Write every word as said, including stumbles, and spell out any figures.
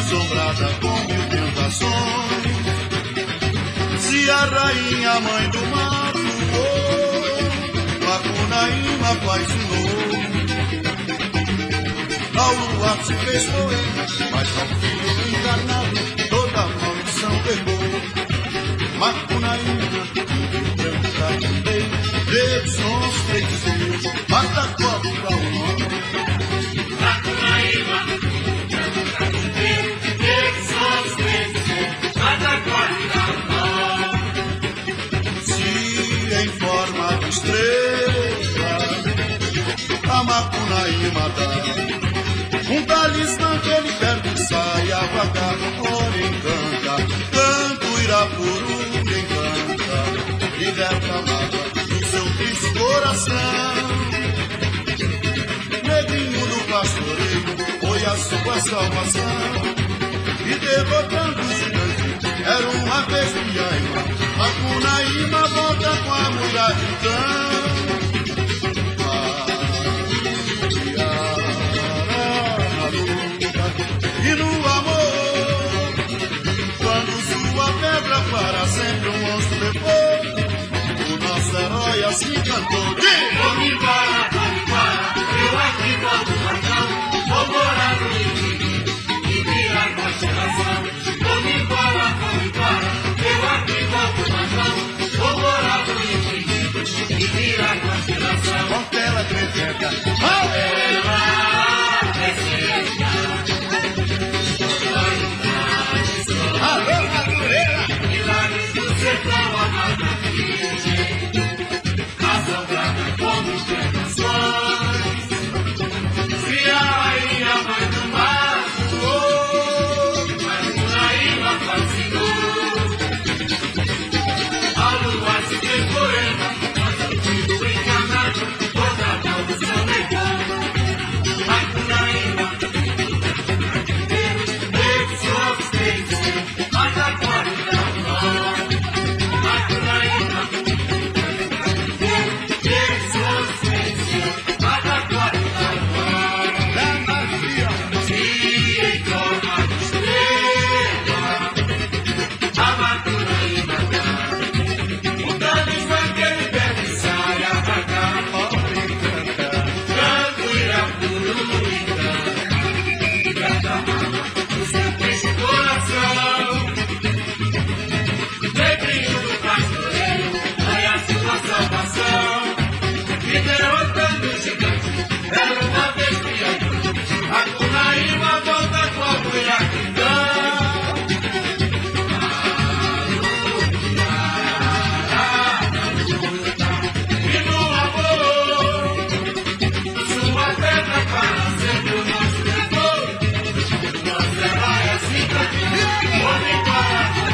assombrada com mil tentações. Se a rainha mãe do mato, oh, Macunaíma apaixonou. Ao luar se fez poema, mas ao filho encarnado toda a maldição pegou. Macunaíma, branca também, três sons feiticeiros, mata a cobra ao nome. Macunaíma, branca também, três sons feiticeiros, mata a cobra ao nome. Se em forma de estrela a Macunaíma dá um talismã que ele quer que saia vagar, ora encanta, canto Irapuru encanta, liberta a mágoa do seu triste coração. Negrinho do pastoreio foi a sua salvação, e derrotando o gigante era uma vez Piaima. Macunaíma volta com a mulher então. E no amor, quando sua pedra para sempre um monstro depois, o nosso herói assim cantou. Vou me embora, vou me embora, eu aqui volto matão, vou morar no infinito e virar constelação. Vou me embora, vou me embora, eu aqui volto matão, vou morar no infinito e virar constelação. Portela trezenca, Ela precisa. alô, Madureira! Milagres do sertão, amada virgem, assombrada como tentações. Se a rainha mãe do mato, oh, Macunaíma fascinou. A lua se fez poema, mas ao filho encarnado toda a maldição negou. Macunaíma, teve suas feitos, mas agora não nós. Macunaíma, teve suas feitos, mas agora não nós. Da magia, Se em forma de estrela, a Macunaíma dá o talismã que ele pede e sai a vagar. ora encanta, Canto Irapuru encanta, liberta a mágoa do seu triste coração. Negrinho do pastoreio foi a sua salvação, e derrotando o gigante era uma vez Piaima. Macunaíma volta com a mulher que canta. E no amor, sua pedra para sempre o nosso depois. Nosso herói assim cantou. Vou me embora.